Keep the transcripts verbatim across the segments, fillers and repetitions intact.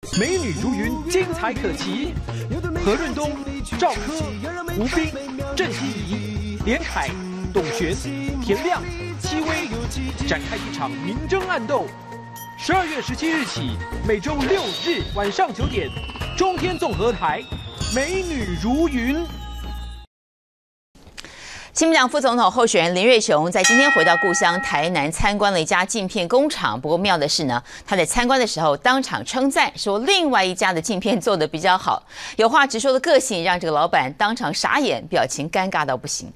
美女如云，精彩可期。何润东、赵柯、吴彬、郑欣宜、连凯、董璇、田亮、戚薇，展开一场明争暗斗。十二月十七日起，每周六日晚上九点，中天综合台，《美女如云》。 亲民党副总统候选人林瑞雄在今天回到故乡台南，参观了一家镜片工厂。不过妙的是呢，他在参观的时候当场称赞说，另外一家的镜片做得比较好，有话直说的个性让这个老板当场傻眼，表情尴尬到不行。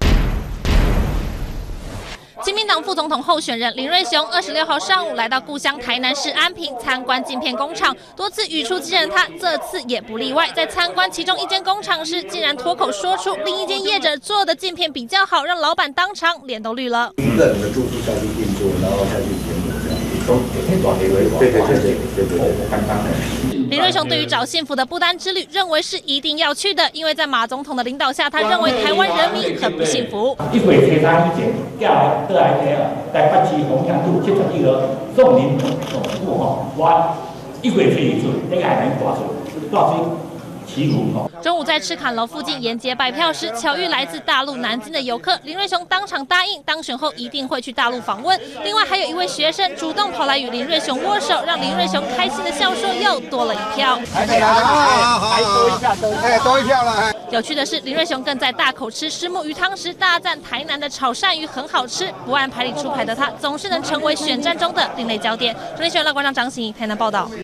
亲民党副总统候选人林瑞雄二十六号上午来到故乡台南市安平参观镜片工厂，多次语出惊人，他这次也不例外。在参观其中一间工厂时，竟然脱口说出另一间业者做的镜片比较好，让老板当场脸都绿了。 一个人的住宿下去定做，然后下去研磨这样，从对对对对对对，刚刚的。 林瑞雄对于找幸福的不丹之旅，认为是一定要去的，因为在马总统的领导下，他认为台湾人民很不幸福。 一回车站以前，叫来倒来车啊，在北市红墙路七十一号送林总总部吼，我一回车一次，那个还能挂水，挂水。 中午在赤坎楼附近沿街拜票时，巧遇来自大陆南京的游客，林瑞雄当场答应，当选后一定会去大陆访问。另外还有一位学生主动跑来与林瑞雄握手，让林瑞雄开心的笑说又多了一票。 还没来，好好好，多一票，哎，多一票了。 有趣的是，林瑞雄更在大口吃虱目鱼汤时大赞台南的炒鳝鱼很好吃。不按牌理出牌的他，总是能成为选战中的另类焦点。中天新闻赖观众张行台南报道。